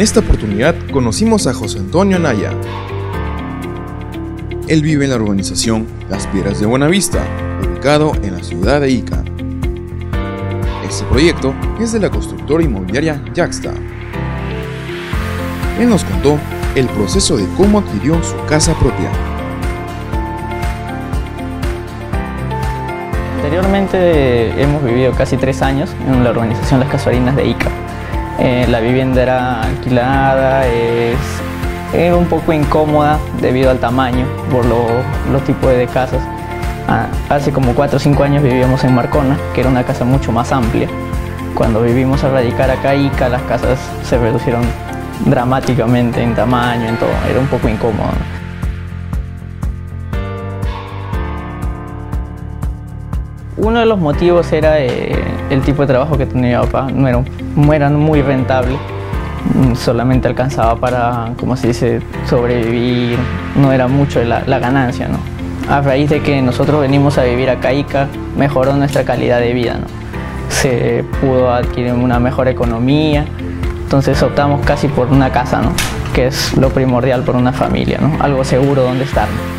esta oportunidad conocimos a José Antonio Anaya. Él vive en la urbanización Las Piedras de Buenavista, ubicado en la ciudad de Ica. Este proyecto es de la constructora inmobiliaria Yaxta. Él nos contó el proceso de cómo adquirió su casa propia. Anteriormente hemos vivido casi 3 años en la urbanización Las Casuarinas de Ica. La vivienda era alquilada, era un poco incómoda debido al tamaño, por los tipos de casas. Hace como 4 o 5 años vivíamos en Marcona, que era una casa mucho más amplia. Cuando vivimos a radicar acá a Ica, las casas se reducieron dramáticamente en tamaño, en todo. Era un poco incómodo, ¿no? Uno de los motivos era el tipo de trabajo que tenía mi papá. No era muy rentable, solamente alcanzaba para, como se dice, sobrevivir. No era mucho la ganancia, ¿no? A raíz de que nosotros venimos a vivir acá a Ica, mejoró nuestra calidad de vida, ¿no? Se pudo adquirir una mejor economía, entonces optamos casi por una casa, ¿no? Que es lo primordial por una familia, ¿no? Algo seguro donde estar, ¿no?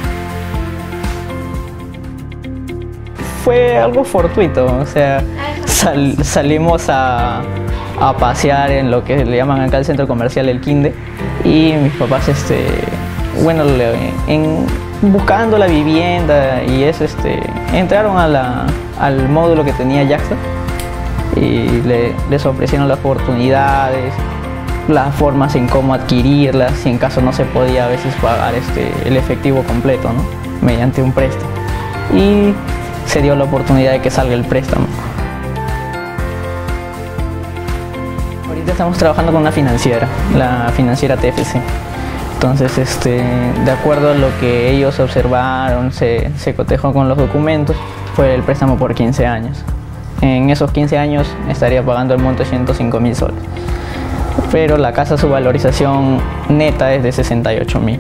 Fue algo fortuito, o sea, salimos a pasear en lo que le llaman acá el centro comercial El Quinde, y mis papás, bueno, buscando la vivienda y eso, entraron al módulo que tenía Yaxta y les ofrecieron las oportunidades, las formas en cómo adquirirlas, si en caso no se podía a veces pagar el efectivo completo, ¿no? Mediante un préstamo. Y se dio la oportunidad de que salga el préstamo. Ahorita estamos trabajando con una financiera, la financiera TFC. Entonces, de acuerdo a lo que ellos observaron, se cotejó con los documentos, fue el préstamo por 15 años. En esos 15 años estaría pagando el monto de 105.000 soles. Pero la casa, su valorización neta es de 68.000.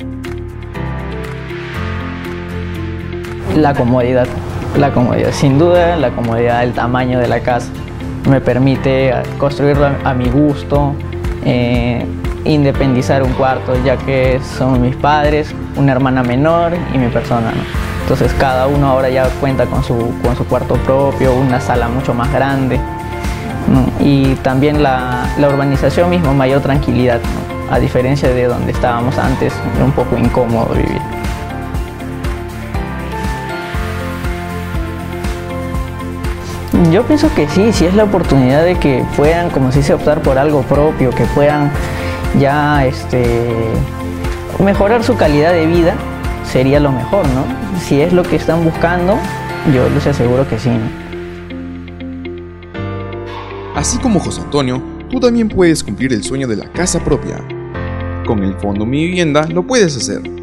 La comodidad, sin duda, la comodidad del tamaño de la casa. Me permite construirlo a mi gusto, independizar un cuarto, ya que son mis padres, una hermana menor y mi persona, ¿no? Entonces cada uno ahora ya cuenta con su cuarto propio, una sala mucho más grande, ¿no? Y también la urbanización misma, mayor tranquilidad, ¿no? A diferencia de donde estábamos antes, era un poco incómodo vivir. Yo pienso que sí, si es la oportunidad de que puedan, como se dice, optar por algo propio, que puedan ya mejorar su calidad de vida, sería lo mejor, ¿no? Si es lo que están buscando, yo les aseguro que sí, ¿no? Así como José Antonio, tú también puedes cumplir el sueño de la casa propia. Con el Fondo Mi Vivienda lo puedes hacer.